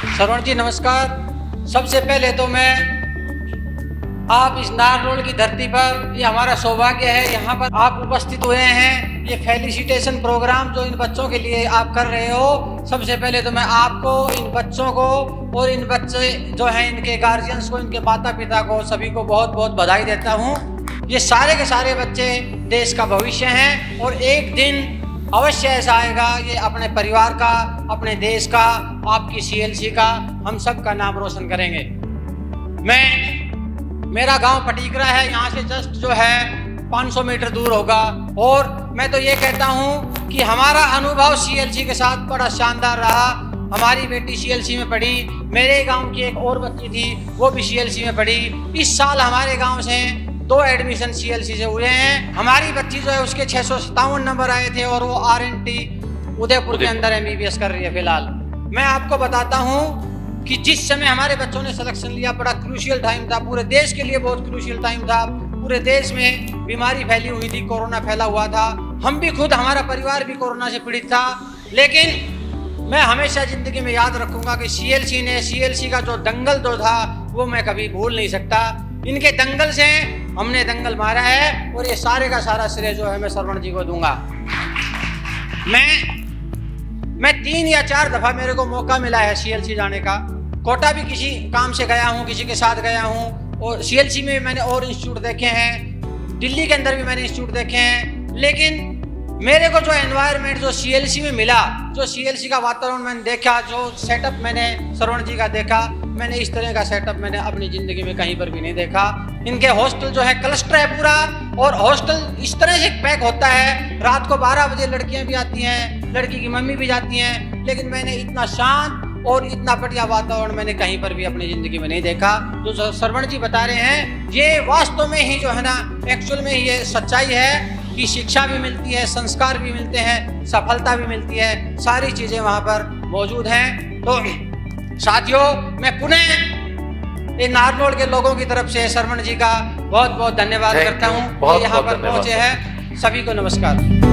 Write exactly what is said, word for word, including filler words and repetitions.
श्रवण जी नमस्कार। सबसे पहले तो मैं आप इस नारनौल की धरती पर, ये हमारा सौभाग्य है, यहाँ पर आप उपस्थित हुए हैं। ये फेलिसिटेशन प्रोग्राम जो इन बच्चों के लिए आप कर रहे हो, सबसे पहले तो मैं आपको, इन बच्चों को और इन बच्चे जो हैं इनके गार्जियंस को, इनके माता पिता को, सभी को बहुत बहुत बधाई देता हूँ। ये सारे के सारे बच्चे देश का भविष्य हैं और एक दिन अवश्य ऐसा आएगा, ये अपने परिवार का, अपने देश का, आपकी सीएलसी का, हम सब का नाम रोशन करेंगे। मैं मेरा गांव पटीकरा है, यहाँ से जस्ट जो है पाँच सौ मीटर दूर होगा और मैं तो ये कहता हूँ कि हमारा अनुभव सीएलसी के साथ बड़ा शानदार रहा। हमारी बेटी सीएलसी में पढ़ी, मेरे गांव की एक और बच्ची थी वो भी सीएलसी में पढ़ी। इस साल हमारे गांव से दो एडमिशन सीएलसी से हुए हैं। हमारी बच्ची जो है उसके छह सौ सत्तावन नंबर आए थे और वो आरएनटी उदयपुर के अंदर एमबीबीएस कर रही है फिलहाल। मैं आपको बताता हूँ कि जिस समय हमारे बच्चों ने सिलेक्शन लिया, बड़ा क्रूशियल टाइम था, पूरे देश के लिए बहुत क्रूशियल टाइम था। पूरे देश में बीमारी फैली हुई थी, कोरोना फैला हुआ था, हम भी खुद, हमारा परिवार भी कोरोना से पीड़ित था। लेकिन मैं हमेशा जिंदगी में याद रखूंगा कि सीएलसी ने, सीएलसी का जो दंगल जो था वो मैं कभी भूल नहीं सकता। इनके दंगल से हमने दंगल मारा है और ये सारे का सारा श्रेय जो है मैं श्रवण जी को दूंगा। मैं मैं तीन या चार दफा मेरे को मौका मिला है सीएलसी जाने का। कोटा भी किसी काम से गया हूँ, किसी के साथ गया हूँ, और सीएलसी में मैंने और इंस्टीट्यूट देखे हैं, दिल्ली के अंदर भी मैंने इंस्टीट्यूट देखे हैं। लेकिन मेरे को जो एनवायरनमेंट जो सीएलसी में मिला, जो सीएलसी का वातावरण मैंने देखा, जो सेटअप मैंने श्रवण जी का देखा, मैंने इस तरह का सेटअप मैंने अपनी ज़िंदगी में कहीं पर भी नहीं देखा। इनके हॉस्टल जो है क्लस्टर है पूरा, और हॉस्टल इस तरह से पैक होता है, रात को बारह बजे लड़कियां भी आती हैं, लड़की की मम्मी भी जाती हैं, लेकिन मैंने इतना शांत और इतना बढ़िया वातावरण मैंने कहीं पर भी अपनी ज़िंदगी में नहीं देखा। जो श्रवण जी बता रहे हैं ये वास्तव में ही जो है ना, एक्चुअल में ये सच्चाई है कि शिक्षा भी मिलती है, संस्कार भी मिलते हैं, सफलता भी मिलती है, सारी चीज़ें वहाँ पर मौजूद हैं। तो साथियों, मैं पुनः इन नारनौल के लोगों की तरफ से श्रवण जी का बहुत बहुत धन्यवाद करता हूँ, यहाँ पर पहुँचे हैं। सभी को नमस्कार।